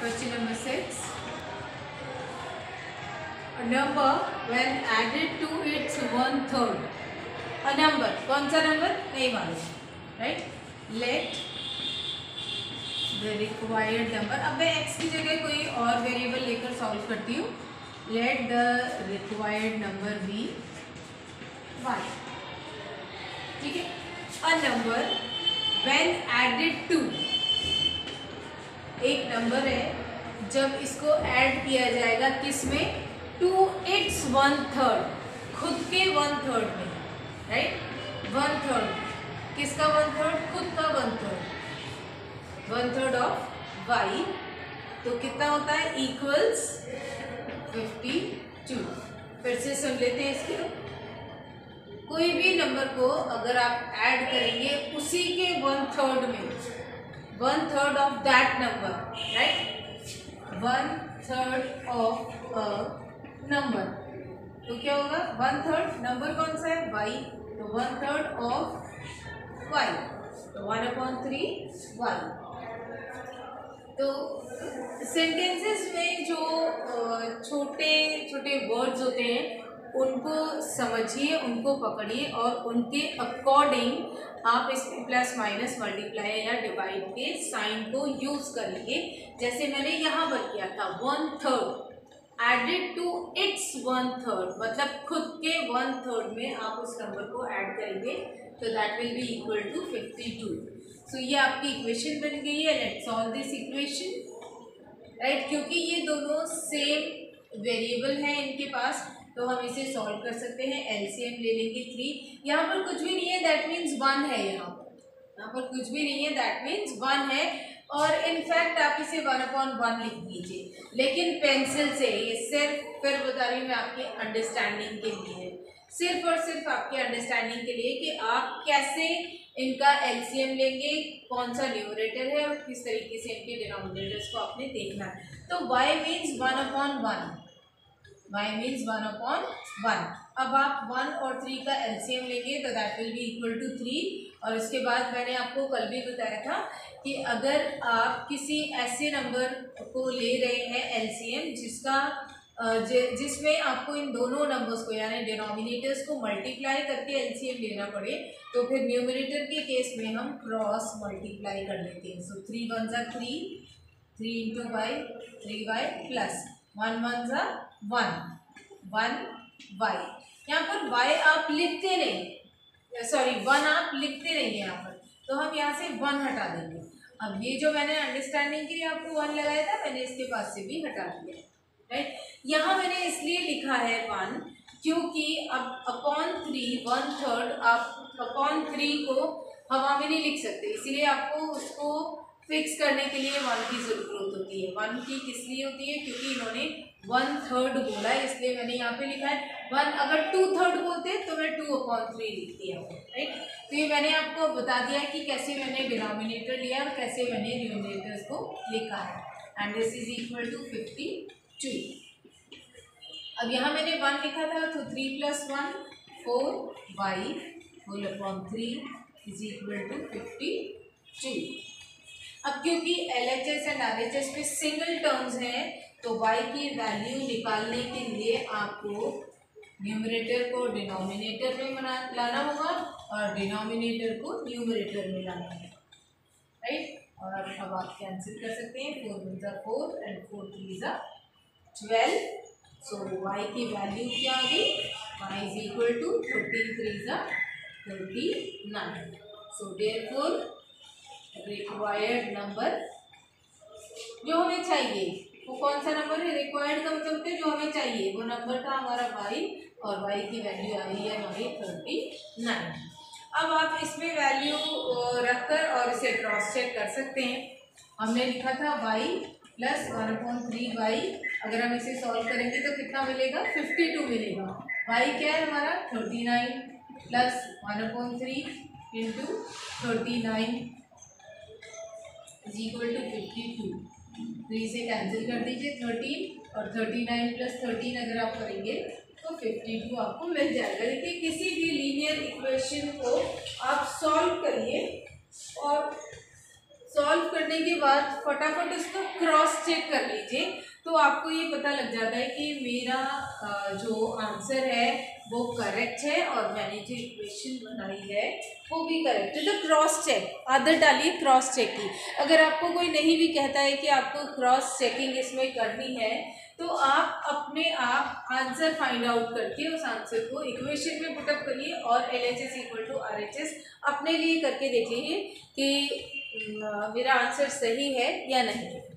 Question number 6, a number when added to its 1/3, a number, कौन सा number नहीं मालूम, right. Let the required number, अब मैं x की जगह कोई और वेरिएबल लेकर सॉल्व करती हूँ। Let the required number be y, ठीक है। A number when added to, एक नंबर है जब इसको ऐड किया जाएगा किस में, टू इट्स 1/3, खुद के 1/3 में, राइट। 1/3 किसका 1/3, खुद का 1/3, 1/3 ऑफ y, तो कितना होता है, इक्वल्स 52। फिर से सुन लेते हैं इसके, कोई भी नंबर को अगर आप ऐड करेंगे उसी के 1/3 में, 1/3 of that number, right, 1/3 of a number, तो क्या होगा, 1/3 नंबर कौन सा है, y, तो 1/3 ऑफ y, तो 1/3 y। तो सेंटेंसेस में जो छोटे छोटे वर्ड्स होते हैं उनको समझिए, उनको पकड़िए और उनके अकॉर्डिंग आप इसमें प्लस माइनस मल्टीप्लाई या डिवाइड के साइन को यूज करेंगे। जैसे मैंने यहाँ पर किया था 1/3 एडेड टू इट्स 1/3, मतलब खुद के 1/3 में आप उस नंबर को ऐड करेंगे, तो that will be equal to 52। So ये आपकी इक्वेशन बन गई है। Let's solve this equation, right, क्योंकि ये दोनों सेम वेरिएबल हैं इनके पास, तो हम इसे सॉल्व कर सकते हैं। एलसीएम ले लेंगे 3, यहाँ पर कुछ भी नहीं है, दैट मीन्स 1 है, यहाँ पर कुछ भी नहीं है, दैट मीन्स 1 है, और इनफैक्ट आप इसे 1/1 लिख दीजिए, लेकिन पेंसिल से। ये सिर्फ फिर बता रही हूँ मैं आपके अंडरस्टैंडिंग के लिए है, सिर्फ और सिर्फ आपके अंडरस्टैंडिंग के लिए कि आप कैसे इनका एलसीएम लेंगे, कौन सा न्यूमरेटर है और किस तरीके से इनके डिनोमिनेटर्स को आपने देखना है। तो y मीन्स 1/1, y मीन्स 1/1। अब आप 1 और 3 का एलसीएम लेंगे तो that will be equal to 3। और उसके बाद मैंने आपको कल भी बताया था कि अगर आप किसी ऐसे नंबर को ले रहे हैं एलसीएम जिसमें आपको इन दोनों नंबर्स को यानी डिनोमिनेटर्स को मल्टीप्लाई करके एलसीएम लेना पड़े, तो फिर न्यूमरेटर के केस में हम क्रॉस मल्टीप्लाई कर लेते हैं। सो 3 1 जा 3, 3 इंटू y 3y प्लस 1 1 जा 1 y। यहाँ पर y आप लिखते नहीं, सॉरी 1 आप लिखते नहीं है यहाँ पर, तो हम यहाँ से 1 हटा देंगे। अब ये जो मैंने अंडरस्टैंडिंग के लिए आपको 1 लगाया था, मैंने इसके पास से भी हटा दिया, राइट। यहाँ मैंने इसलिए लिखा है 1 क्योंकि अब अपॉन 3 1/3, आप अपॉन 3 को हवा में नहीं लिख सकते, इसीलिए आपको उसको फिक्स करने के लिए 1 की जरूरत होती है। 1 की किस लिए होती है, क्योंकि इन्होंने 1/3 बोला है, इसलिए मैंने यहाँ पे लिखा है 1। अगर 2/3 बोलते तो मैं 2/3 लिख दिया, राइट। तो ये मैंने आपको बता दिया कि कैसे मैंने डिनोमिनेटर लिया और कैसे मैंने न्यूमरेटर्स को लिखा है, and this is equal to 52। अब यहाँ मैंने 1 लिखा था, तो 3 + 1 4y whole upon 3 is equal to 52। अब क्योंकि LHS एंड RHS में सिंगल टर्म्स हैं, तो y की वैल्यू निकालने के लिए आपको न्यूमरेटर को डिनोमिनेटर में लाना होगा और डिनोमिनेटर को न्यूमरेटर में लाना होगा, राइट। और अब आप कैंसिल कर सकते हैं, 4 1 जा 4 एंड 4 3 जा 12। सो y की वैल्यू क्या आ गई, y इज इक्वल टू 13 3 जा 39। सो देयरफॉर रिक्वायर्ड नंबर जो हमें चाहिए वो कौन सा नंबर है, रिक्वायर्ड का मतलब होता है जो हमें चाहिए, वो नंबर था हमारा y, और y की वैल्यू आई है हमारी 39। अब आप इसमें वैल्यू रखकर और इसे क्रॉस चेक कर सकते हैं। हमने लिखा था y प्लस 1/3y, अगर हम इसे सॉल्व करेंगे तो कितना मिलेगा, 52 मिलेगा। y क्या है हमारा 39 plus 1/3 into 39 is equal to 52। 3 से कैंसिल कर दीजिए 13, और 39 + 13 अगर आप करेंगे तो 52 आपको मिल जाएगा। देखिए किसी भी लीनियर इक्वेशन को आप सॉल्व करिए और सॉल्व करने के बाद फटाफट उसको क्रॉस चेक कर लीजिए, तो आपको ये पता लग जाता है कि मेरा जो आंसर है वो करेक्ट है और मैंने जो इक्वेशन बनाई है वो भी करेक्ट है। तो क्रॉस चेक आदत डालिए क्रॉस चेक की। अगर आपको कोई नहीं भी कहता है कि आपको क्रॉस चेकिंग इसमें करनी है, तो आप अपने आप आंसर फाइंड आउट करके उस आंसर को इक्वेशन में पुटअप करिए और LHS इक्वल टू RHS अपने लिए करके देख लीजिए कि मेरा आंसर सही है या नहीं।